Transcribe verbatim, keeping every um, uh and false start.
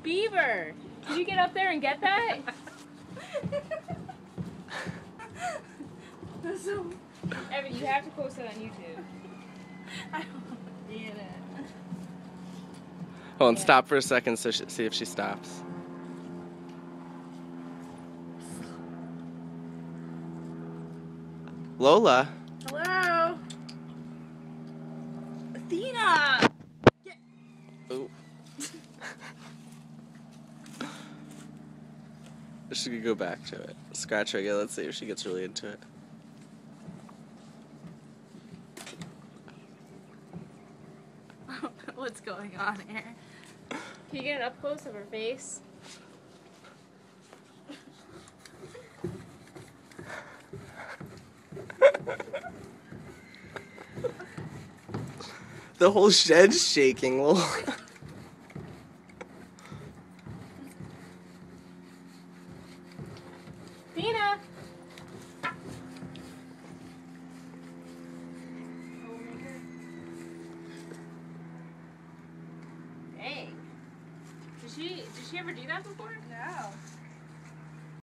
beaver. Can you get up there and get that? So, Evan, you have to post it on YouTube. I don't get it. Hold on, Yeah. stop for a second so she, see if she stops. Lola. Hello? Athena! Oh. She could go back to it. Scratch her again. Let's see if she gets really into it. I don't know what's going on here. Can you get an up close of her face? The whole shed's shaking, Lola. Athena! Dang. Did she, did she ever do that before? No.